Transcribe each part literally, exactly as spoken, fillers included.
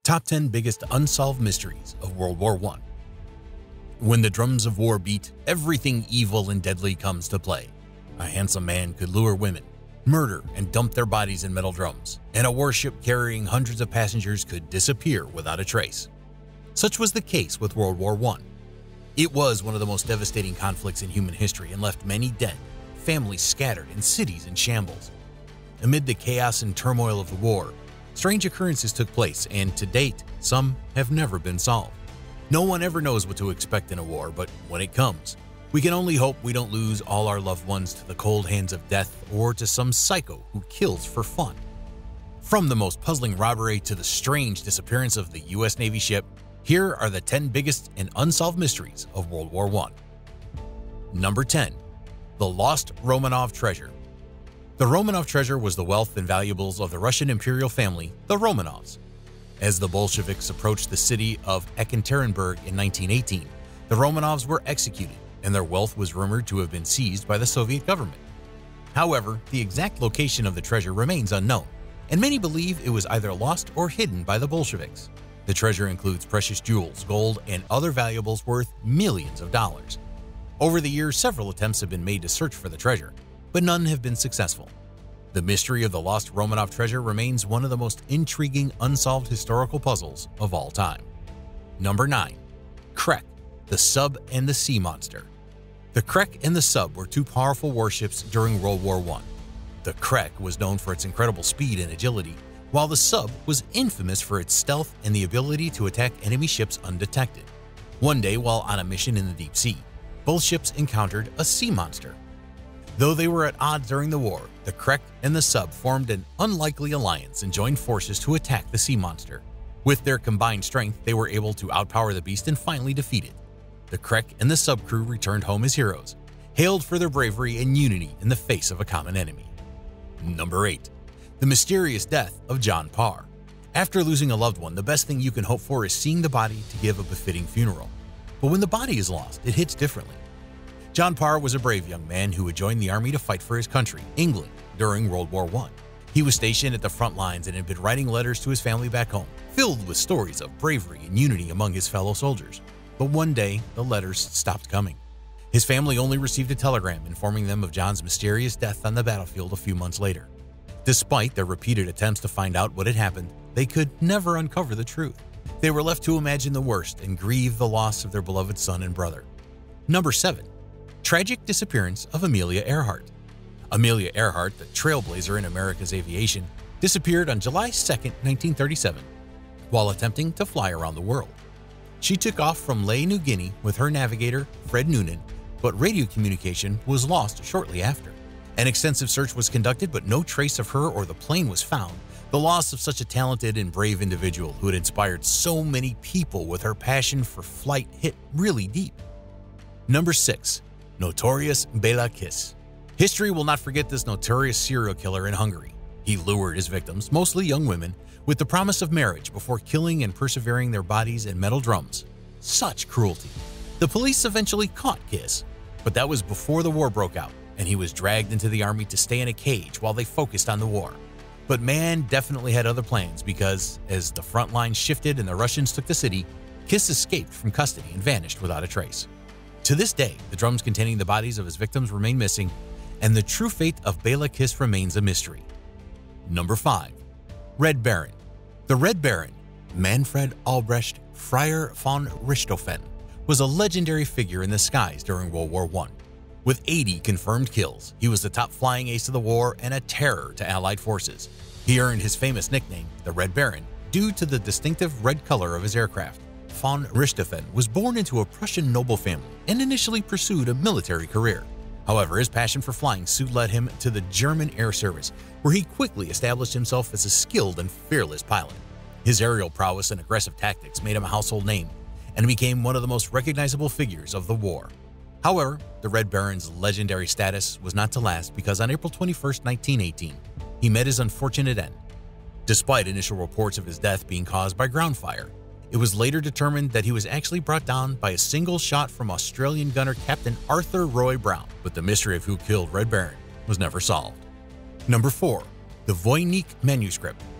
Top ten Biggest Unsolved Mysteries of World War One. When the drums of war beat, everything evil and deadly comes to play. A handsome man could lure women, murder and dump their bodies in metal drums, and a warship carrying hundreds of passengers could disappear without a trace. Such was the case with World War One. It was one of the most devastating conflicts in human history and left many dead, families scattered, and cities in shambles. Amid the chaos and turmoil of the war, strange occurrences took place, and to date, some have never been solved. No one ever knows what to expect in a war, but when it comes, we can only hope we don't lose all our loved ones to the cold hands of death or to some psycho who kills for fun. From the most puzzling robbery to the strange disappearance of the U S Navy ship, here are the ten biggest and unsolved mysteries of World War One. Number ten. The Lost Romanov Treasure. The Romanov treasure was the wealth and valuables of the Russian imperial family, the Romanovs. As the Bolsheviks approached the city of Ekaterinburg in nineteen eighteen, the Romanovs were executed, and their wealth was rumored to have been seized by the Soviet government. However, the exact location of the treasure remains unknown, and many believe it was either lost or hidden by the Bolsheviks. The treasure includes precious jewels, gold, and other valuables worth millions of dollars. Over the years, several attempts have been made to search for the treasure, but none have been successful. The mystery of the lost Romanov treasure remains one of the most intriguing unsolved historical puzzles of all time. Number nine. Krek, the Sub and the Sea Monster. The Krek and the Sub were two powerful warships during World War One. The Krek was known for its incredible speed and agility, while the Sub was infamous for its stealth and the ability to attack enemy ships undetected. One day, while on a mission in the deep sea, both ships encountered a sea monster. Though they were at odds during the war, the Krek and the Sub formed an unlikely alliance and joined forces to attack the sea monster. With their combined strength, they were able to outpower the beast and finally defeat it. The Krek and the Sub crew returned home as heroes, hailed for their bravery and unity in the face of a common enemy. Number eight. The Mysterious Death of John Parr. After losing a loved one, the best thing you can hope for is seeing the body to give a befitting funeral. But when the body is lost, it hits differently. John Parr was a brave young man who had joined the army to fight for his country, England, during World War One. He was stationed at the front lines and had been writing letters to his family back home, filled with stories of bravery and unity among his fellow soldiers. But one day, the letters stopped coming. His family only received a telegram informing them of John's mysterious death on the battlefield a few months later. Despite their repeated attempts to find out what had happened, they could never uncover the truth. They were left to imagine the worst and grieve the loss of their beloved son and brother. Number seven. Tragic disappearance of Amelia Earhart. Amelia Earhart, the trailblazer in America's aviation, disappeared on July second, nineteen thirty-seven, while attempting to fly around the world. She took off from Lae, New Guinea with her navigator, Fred Noonan, but radio communication was lost shortly after. An extensive search was conducted, but no trace of her or the plane was found. The loss of such a talented and brave individual who had inspired so many people with her passion for flight hit really deep. Number six. Notorious Bela Kiss. History will not forget this notorious serial killer in Hungary. He lured his victims, mostly young women, with the promise of marriage before killing and persevering their bodies in metal drums. Such cruelty. The police eventually caught Kiss, but that was before the war broke out, and he was dragged into the army to stay in a cage while they focused on the war. But man definitely had other plans because, as the front line shifted and the Russians took the city, Kiss escaped from custody and vanished without a trace. To this day, the drums containing the bodies of his victims remain missing, and the true fate of Bela Kiss remains a mystery. Number five. Red Baron. The Red Baron, Manfred Albrecht Freyr von Richthofen, was a legendary figure in the skies during World War One. With eighty confirmed kills, he was the top flying ace of the war and a terror to Allied forces. He earned his famous nickname, the Red Baron, due to the distinctive red color of his aircraft. Von Richthofen was born into a Prussian noble family and initially pursued a military career. However, his passion for flying soon led him to the German Air Service, where he quickly established himself as a skilled and fearless pilot. His aerial prowess and aggressive tactics made him a household name and became one of the most recognizable figures of the war. However, the Red Baron's legendary status was not to last because on April twenty-first, nineteen eighteen, he met his unfortunate end. Despite initial reports of his death being caused by ground fire, it was later determined that he was actually brought down by a single shot from Australian gunner Captain Arthur Roy Brown, but the mystery of who killed Red Baron was never solved. Number four. The Voynich Manuscript.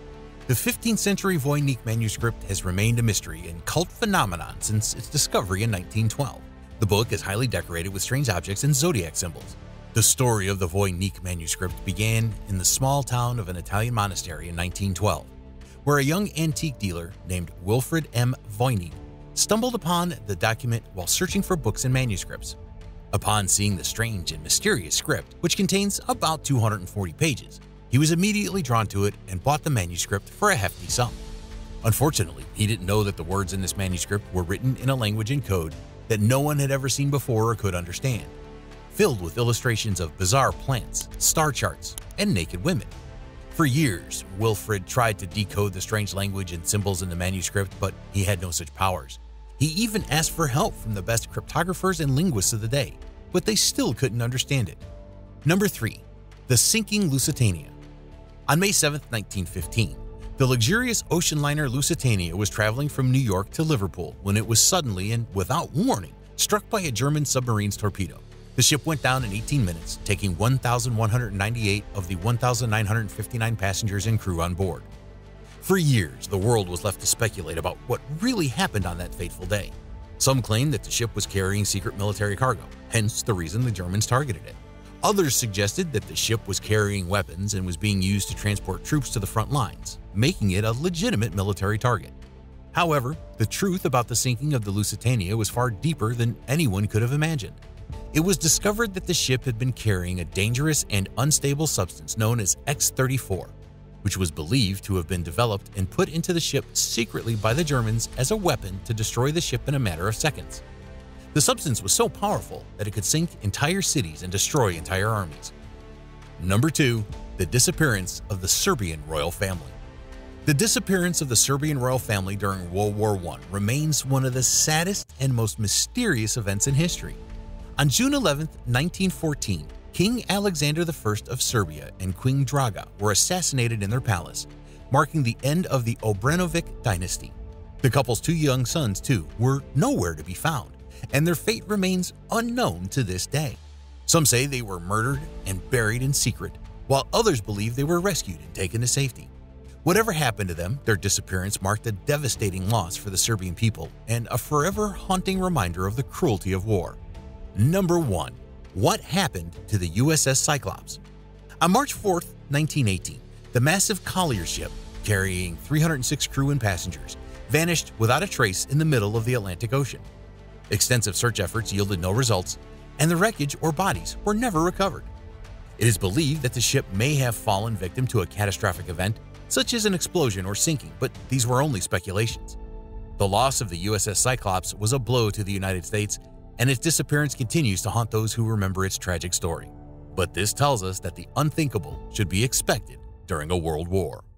The fifteenth century Voynich manuscript has remained a mystery and cult phenomenon since its discovery in nineteen twelve. The book is highly decorated with strange objects and zodiac symbols. The story of the Voynich manuscript began in the small town of an Italian monastery in nineteen twelve, where a young antique dealer named Wilfred M. Voynich stumbled upon the document while searching for books and manuscripts. Upon seeing the strange and mysterious script, which contains about two hundred forty pages, he was immediately drawn to it and bought the manuscript for a hefty sum. Unfortunately, he didn't know that the words in this manuscript were written in a language and code that no one had ever seen before or could understand, filled with illustrations of bizarre plants, star charts, and naked women. For years, Wilfred tried to decode the strange language and symbols in the manuscript, but he had no such powers. He even asked for help from the best cryptographers and linguists of the day, but they still couldn't understand it. Number three. The sinking Lusitania. On May seventh, nineteen fifteen, the luxurious ocean liner Lusitania was traveling from New York to Liverpool when it was suddenly and without warning struck by a German submarine's torpedo. The ship went down in eighteen minutes, taking one thousand one hundred ninety-eight of the one thousand nine hundred fifty-nine passengers and crew on board. For years, the world was left to speculate about what really happened on that fateful day. Some claimed that the ship was carrying secret military cargo, hence the reason the Germans targeted it. Others suggested that the ship was carrying weapons and was being used to transport troops to the front lines, making it a legitimate military target. However, the truth about the sinking of the Lusitania was far deeper than anyone could have imagined. It was discovered that the ship had been carrying a dangerous and unstable substance known as X thirty-four, which was believed to have been developed and put into the ship secretly by the Germans as a weapon to destroy the ship in a matter of seconds. The substance was so powerful that it could sink entire cities and destroy entire armies. Number two. The disappearance of the Serbian royal family. The disappearance of the Serbian royal family during World War One remains one of the saddest and most mysterious events in history. On June eleventh, nineteen fourteen, King Alexander the First of Serbia and Queen Draga were assassinated in their palace, marking the end of the Obrenović dynasty. The couple's two young sons, too, were nowhere to be found, and their fate remains unknown to this day. Some say they were murdered and buried in secret, while others believe they were rescued and taken to safety. Whatever happened to them, their disappearance marked a devastating loss for the Serbian people and a forever haunting reminder of the cruelty of war. Number one. What happened to the U S S Cyclops? On March fourth, nineteen eighteen, the massive collier ship, carrying three hundred six crew and passengers, vanished without a trace in the middle of the Atlantic Ocean. Extensive search efforts yielded no results, and the wreckage or bodies were never recovered. It is believed that the ship may have fallen victim to a catastrophic event, such as an explosion or sinking, but these were only speculations. The loss of the U S S Cyclops was a blow to the United States, and its disappearance continues to haunt those who remember its tragic story. But this tells us that the unthinkable should be expected during a world war.